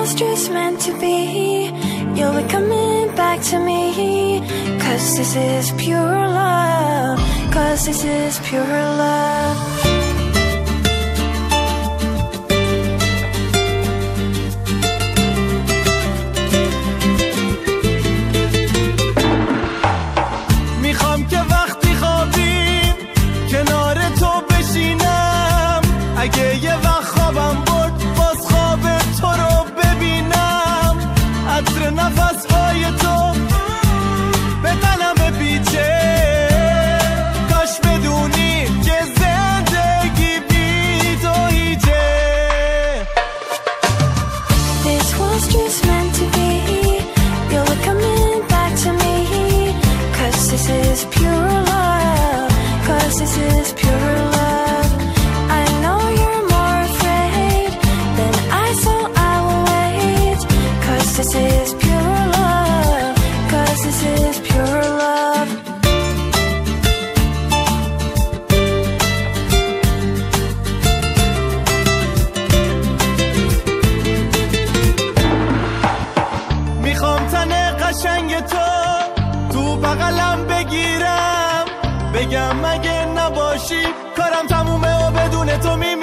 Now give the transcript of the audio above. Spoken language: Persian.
was just meant to be. You'll be coming back to me. 'Cause this is pure love. 'Cause this is pure love. میخوام که وقتی خوابیم کنار تو بشینم. اگه یه وقت خوابم برد باز خواب تو رو ببینم. عطر نفس‌های تو به تنم پیچه. کاش بدونی که زندگی بی تو هیچه. This was just meant to be. You'll be coming back to me. 'Cause this is pure love. 'Cause this is pure love. I know you're more afraid than I, so I will wait. 'Cause this is pure love. 'Cause this is pure love. میخوام تن قشنگ تو بغلم بگیرم. بگم اگه نباشی کارم تمومه و بدون تو